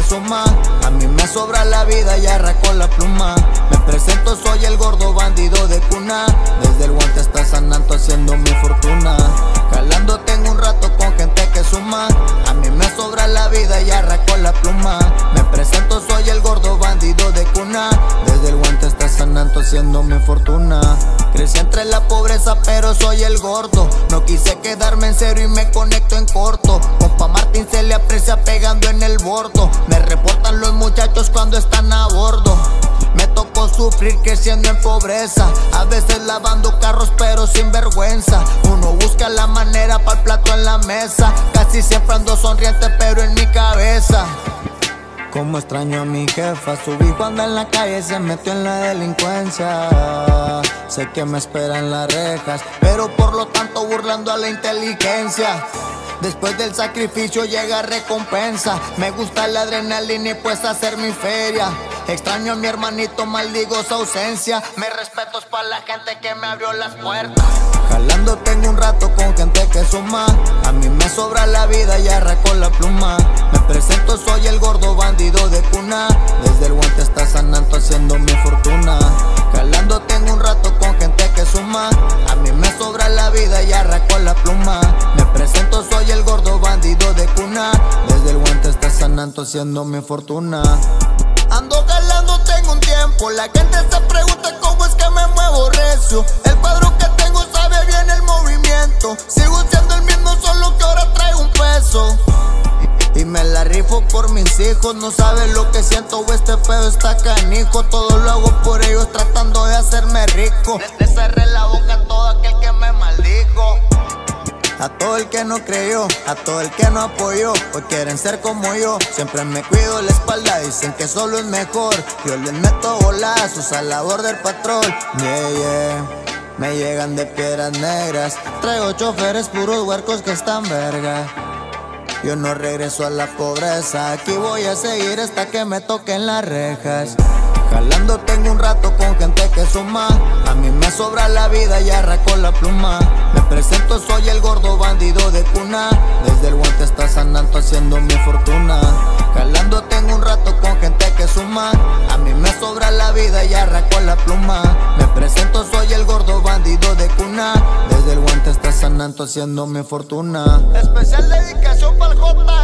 suma. A mí me sobra la vida y arranco la pluma. Me presento, soy el gordo bandido de cuna. Desde el guante hasta San Anto haciendo mi fortuna. Jalando tengo un rato con gente que suma. A mí me sobra la vida y arranco la pluma. Me presento, soy el gordo bandido de cuna. Desde el guante hasta San Anto haciendo mi fortuna. Crecí entre la pobreza pero soy el gordo. No quise quedarme en cero y me conecto en corto. Compa Martín se le aprecia pegando en el bordo. Me reportan los muchachos cuando están a bordo. Me tocó sufrir creciendo en pobreza. A veces lavando carros pero sin vergüenza. Uno busca la manera para el plato en la mesa. Casi siempre ando sonriente pero en mi cabeza. Como extraño a mi jefa, su hijo anda en la calle, se metió en la delincuencia. Sé que me esperan las rejas, pero por lo tanto burlando a la inteligencia. Después del sacrificio llega recompensa. Me gusta la adrenalina y pues hacer mi feria. Extraño a mi hermanito, maldigo su ausencia. Mis respetos para la gente que me abrió las puertas. Jalando tengo un rato con gente que suma. A mí me sobra la vida y arranco la pluma. Me presento, soy el gordo bandido de cuna. Desde el guante hasta San Anto haciendo mi fortuna. Jalando tengo un rato con gente que suma. A mí me sobra la vida y arranco la pluma. Me presento, soy el gordo bandido de cuna. Desde el guante hasta San Anto haciendo mi fortuna. Ando galando, tengo un tiempo. La gente se pregunta cómo es que me muevo recio. El cuadro que tengo sabe bien el movimiento. Sigo siendo el mismo, solo que ahora traigo un peso. Y me la rifo por mis hijos. No sabes lo que siento, este pedo está canijo. Todo lo hago por ellos tratando de hacerme rico. Le cerré la boca a todo aquel que me maldijo. A todo el que no creyó, a todo el que no apoyó. Hoy quieren ser como yo, siempre me cuido la espalda. Dicen que solo es mejor, yo les meto golazos a la labor del patrón. Yeah, yeah, me llegan de piedras negras. Traigo choferes puros huercos que están verga. Yo no regreso a la pobreza, aquí voy a seguir hasta que me toquen las rejas. Jalando tengo un rato con gente que suma. A mí me sobra la vida y arranco la pluma. Me presento, soy el gordo bandido de cuna. Desde el guante hasta San Anto haciendo mi fortuna. Jalando tengo un rato con gente que suma. A mí me sobra la vida y arranco la pluma. Me presento, soy el gordo bandido de cuna. Desde el guante hasta San Anto haciendo mi fortuna. Especial dedicación para el J.